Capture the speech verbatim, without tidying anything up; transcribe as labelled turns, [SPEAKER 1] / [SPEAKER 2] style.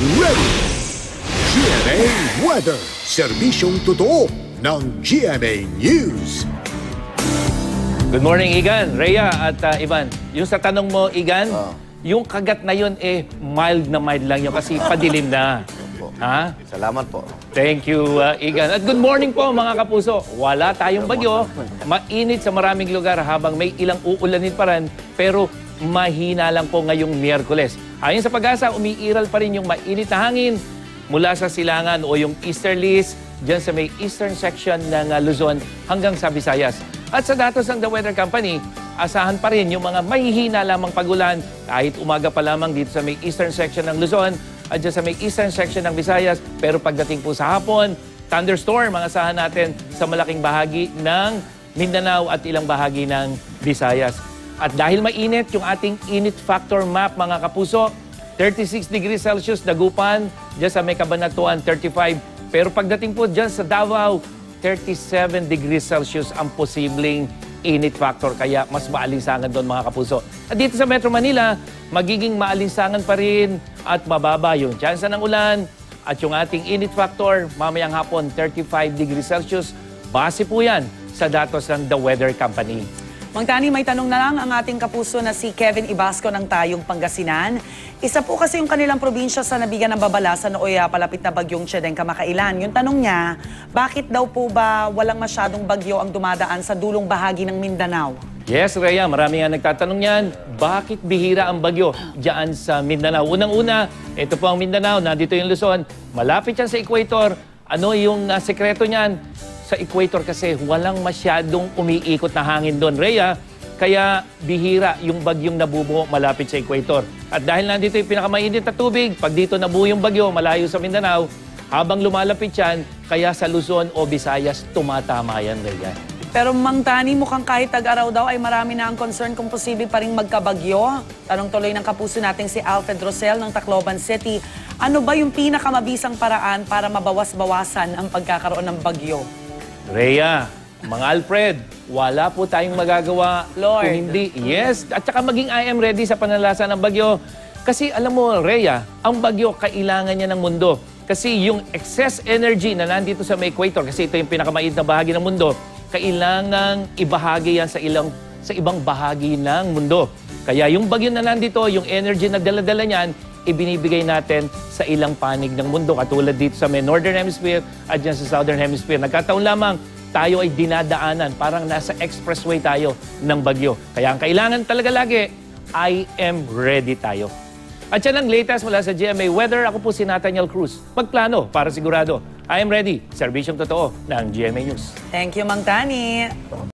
[SPEAKER 1] ready. G M A Weather, serbisyong totoo ng G M A News.
[SPEAKER 2] Good morning, Igan, Rhea at uh, Ivan. Yung sa tanong mo, Igan, oh. yung kagat na yun, eh, mild na mild lang yun kasi padilim na. Ha?
[SPEAKER 3] Salamat po.
[SPEAKER 2] Thank you, uh, Igan. At good morning po, mga kapuso. Wala tayong bagyo. Mainit sa maraming lugar habang may ilang uulanin pa rin, pero mahina lang po ngayong Miyerkules. Ayon sa Pag-asa, umiiral pa rin yung mainit na hangin mula sa silangan o yung easterlies dyan sa may eastern section ng uh, Luzon hanggang sa Visayas. At sa datos ng The Weather Company, asahan pa rin yung mga mahihina lamang pagulan kahit umaga pa lamang dito sa may eastern section ng Luzon at dyan sa may eastern section ng Visayas. Pero pagdating po sa hapon, thunderstorm ang asahan natin sa malaking bahagi ng Mindanao at ilang bahagi ng Visayas. At dahil mainit yung ating init factor map, mga kapuso, thirty-six degrees Celsius Dagupan, dyan sa may Cabanatuan thirty-five. Pero pagdating po dyan sa Davao, thirty-seven degrees Celsius ang posibleng init factor. Kaya mas maalinsangan doon, mga kapuso. At dito sa Metro Manila, magiging maalinsangan pa rin at mababa yung tsansa ng ulan. At yung ating init factor, mamayang hapon, thirty-five degrees Celsius. Base po yan sa datos ng The Weather Company.
[SPEAKER 4] Mang Tani, may tanong na lang ang ating kapuso na si Kevin Ibasco ng Tayong, Pangasinan. Isa po kasi yung kanilang probinsya sa nabigyan ng babala sa nooy palapit na bagyong Chedeng kamakailan. Yung tanong niya, bakit daw po ba walang masyadong bagyo ang dumadaan sa dulong bahagi ng Mindanao?
[SPEAKER 2] Yes, Rhea, marami nga nagtatanong yan. Bakit bihira ang bagyo dyan sa Mindanao? Unang-una, ito po ang Mindanao, nandito yung Luzon. Malapit yan sa equator. Ano yung uh, sekreto niyan? Sa equator kasi walang masyadong umiikot na hangin doon, Rhea. Kaya bihira yung bagyong nabubuo malapit sa equator. At dahil nandito yung pinakamainit na tubig, pag dito nabuo yung bagyo malayo sa Mindanao, habang lumalapit yan, kaya sa Luzon o Visayas tumatama yan, Rhea.
[SPEAKER 4] Pero Mang Tani, mukhang kahit tag-araw daw ay marami na ang concern kung posible pa rin magkabagyo. Tanong tuloy ng kapuso nating si Alfred Rosel ng Tacloban City. Ano ba yung pinakamabisang paraan para mabawas-bawasan ang pagkakaroon ng bagyo?
[SPEAKER 2] Rhea, mga Alfred, wala po tayong magagawa
[SPEAKER 4] Lord.
[SPEAKER 2] kung hindi. Yes, at saka maging I am ready sa panalasan ng bagyo. Kasi alam mo, Rhea, ang bagyo kailangan niya ng mundo. Kasi yung excess energy na nandito sa may equator, kasi ito yung pinakamait na bahagi ng mundo, kailangang ibahagi yan sa, ilang, sa ibang bahagi ng mundo. Kaya yung bagyo na nandito, yung energy na dala-dala niyan, ibinibigay natin sa ilang panig ng mundo. Katulad dito sa may Northern Hemisphere at dyan sa Southern Hemisphere. Nagkataon lamang, tayo ay dinadaanan. Parang nasa expressway tayo ng bagyo. Kaya ang kailangan talaga lagi, I am ready tayo. At yan ang latest mula sa G M A Weather. Ako po si Nathaniel Cruz. Magplano para sigurado. I am ready. Serbisyong totoo ng G M A News.
[SPEAKER 4] Thank you, Mang Tani.